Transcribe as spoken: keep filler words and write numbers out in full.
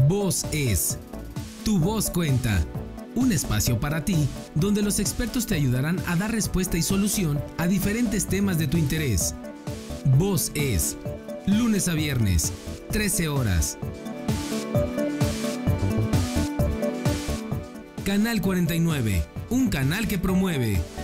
Voz es. Tu voz cuenta. Un espacio para ti, donde los expertos te ayudarán a dar respuesta y solución a diferentes temas de tu interés. Voz es. Lunes a viernes, trece horas. Canal cuarenta y nueve, un canal que promueve.